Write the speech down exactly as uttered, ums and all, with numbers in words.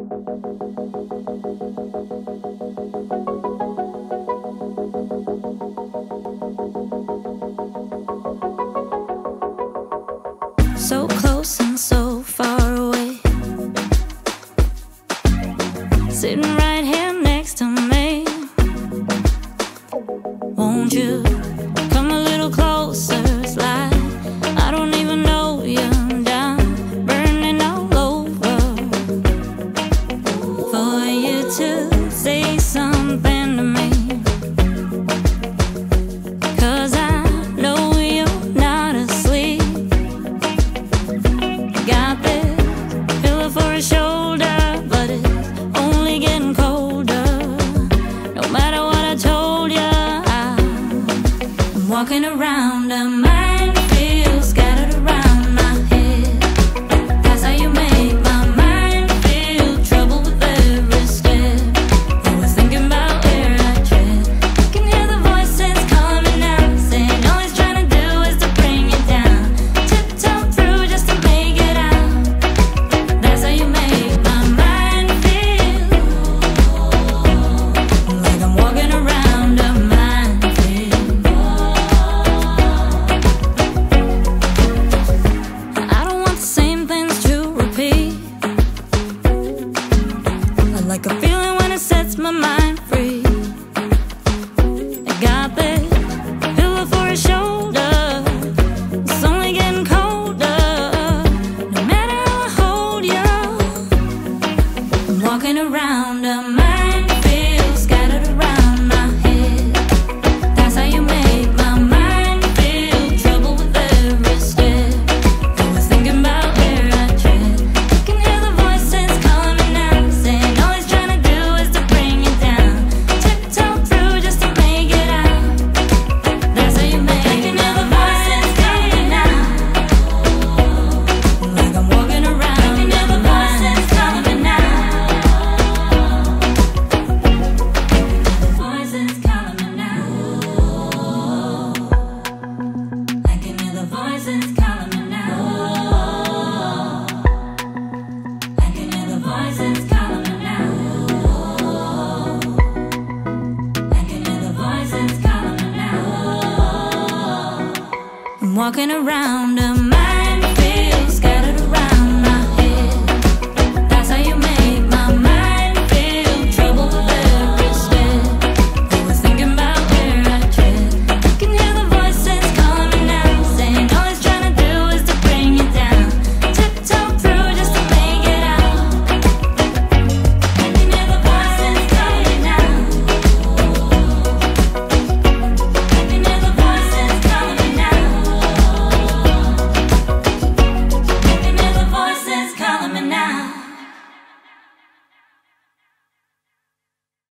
So close and so far away, sitting right here next to me. Won't you come a little closer? It's like I don't even know you. Down, burning all over. For you to say something to me, 'cause I know you're not asleep. Got this pillow for a shoulder, but it's only getting colder. No matter what I told you, I'm walking around a minefield, scattered around my head. That's how you make my mind feel. Trouble with every step. Always thinking about where I tread. I can hear the voices coming out, saying all he's trying to do is to bring you down. Tiptoe through just to make it out. That's how you make my mind feel. Like I'm walking around a minefield. I don't want the same things to repeat. I like a feeling when it sets my mind free. I got this pillow for a shoulder. It's only getting colder. No matter how I hold you, I'm walking around a minefield, scattered around my head. That's how you make my mind feel. Trouble with every step. Always thinking about where I tread. I can hear the voices coming out, saying all he's trying to do is to bring you down. Tiptoe through just to make it out. That's how you make. I can hear the voices coming out. Like I'm walking around. I can hear the voices coming out. Voices coming out. I can hear the voices coming out. I can hear the voices coming out. I can hear the voices coming out. I'm walking around